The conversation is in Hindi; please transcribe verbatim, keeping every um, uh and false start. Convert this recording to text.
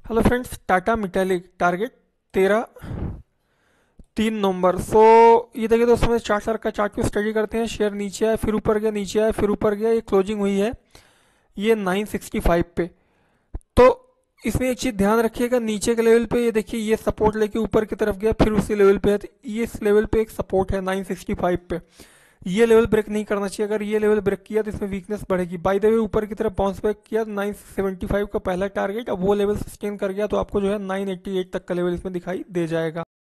Hello friends, Tata metallic target तेरह तीन नवंबर। सो ये देखिए दोस्तों, चार साल का चार्ट को स्टडी करते हैं। शेयर नीचे आया, फिर ऊपर गया, नीचे आया, फिर ऊपर गया, ये क्लोजिंग हुई है ये नाइन सिक्सटी फाइव पे। तो इसमें एक चीज ध्यान रखिएगा, नीचे के लेवल पे ये देखिए ये सपोर्ट लेके ऊपर की तरफ गया, फिर उसी लेवल पे है। तो ये इस लेवल पे एक सपोर्ट है नाइन सिक्सटी फाइव पे। ये लेवल ब्रेक नहीं करना चाहिए। अगर ये लेवल ब्रेक किया तो इसमें वीकनेस बढ़ेगी। बाय द वे ऊपर की तरफ बाउंस बैक किया नाइन सेवेंटी फाइव का पहला टारगेट, अब वो लेवल सस्टेन कर गया तो आपको जो है नाइन एट्टी एट तक का लेवल इसमें दिखाई दे जाएगा।